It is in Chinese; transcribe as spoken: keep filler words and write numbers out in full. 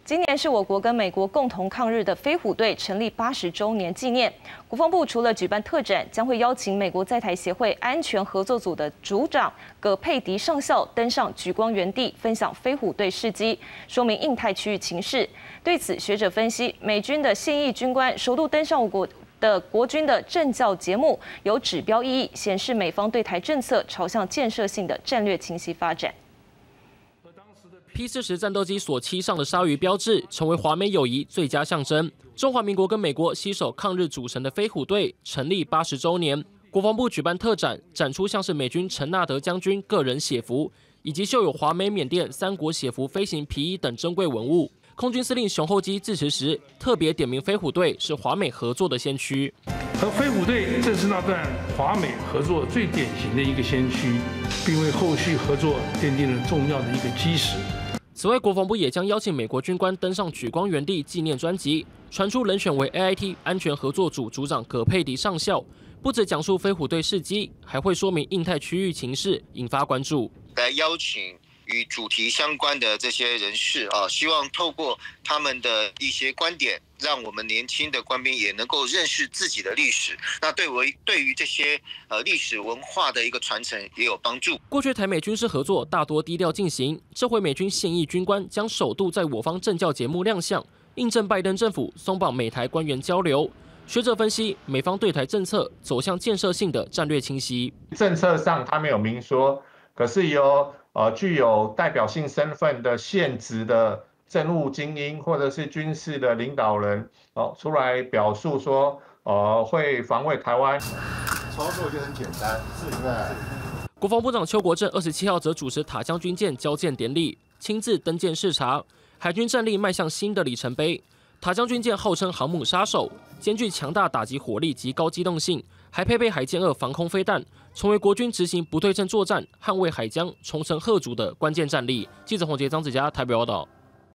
今年是我国跟美国共同抗日的飞虎队成立八十周年纪念。国防部除了举办特展，将会邀请美国在台协会安全合作组的组长葛佩迪上校登上莒光园地，分享飞虎队事迹，说明印太区域情势。对此，学者分析，美军的现役军官首度登上我国的国军的政教节目，有指标意义，显示美方对台政策朝向建设性的战略清晰发展。 P 四十战斗机所漆上的鲨鱼标志，成为华美友谊最佳象征。中华民国跟美国携手抗日组成的飞虎队成立八十周年，国防部举办特展，展出像是美军陈纳德将军个人写服，以及绣有华美缅甸三国写服飞行皮衣等珍贵文物。空军司令熊厚基致辞时，特别点名飞虎队是华美合作的先驱。 而飞虎队正是那段华美合作最典型的一个先驱，并为后续合作奠定了重要的一个基石。 此外，国防部也将邀请美国军官登上莒光园地纪念专辑，传出人选为 A I T 安全合作组组长葛佩迪上校，不只讲述飞虎队事迹，还会说明印太区域情势，引发关注。 来邀请与主题相关的这些人士啊，希望透过他们的一些观点，让我们年轻的官兵也能够认识自己的历史。那对为对于这些呃历史文化的一个传承也有帮助。 过去台美军事合作大多低调进行，这回美军现役军官将首度在我方政教节目亮相，印证拜登政府松绑美台官员交流。学者分析，美方对台政策走向建设性的战略清晰。 政策上他没有明说，可是由呃具有代表性身份的现职的政务精英或者是军事的领导人哦出来表述说，呃会防卫台湾。 操作就很简单，是不是？ 国防部长邱国正二十七号则主持塔江军舰交舰典礼，亲自登舰视察，海军战力迈向新的里程碑。塔江军舰号称航母杀手，兼具强大打击火力及高机动性，还配备海剑二防空飞弹，成为国军执行不对称作战、捍卫海疆、重城贺主的关键战力。记者洪杰、张子佳台北报道。